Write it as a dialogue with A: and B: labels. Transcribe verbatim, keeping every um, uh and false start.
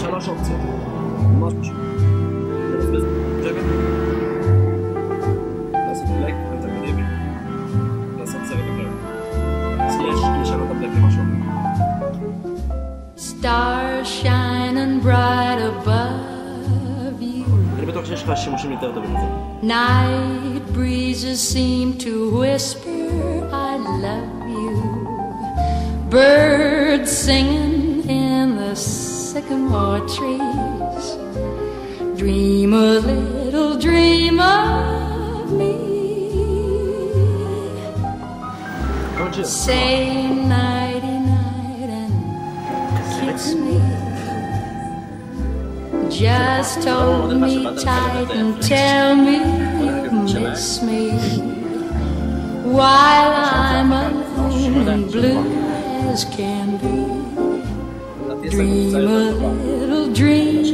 A: שלוש אופציות. ממש פשוט. לבזבז שבט. לעשות בלק אלטרנטיבי. לעשות סרט אחר. סלש לשנות את הבלק למשהו אחר.
B: Stars shining bright above you.
A: אני בטוח שיש לך שימושים יותר טובים לזה.
B: Night breezes seem to whisper I love you. Birds singing in the sycamore trees. Dream a little dream of me. Say nighty night and kiss me. Just hold me tight and tell me you miss me. While I'm alone and blue as can be. Dream a little dream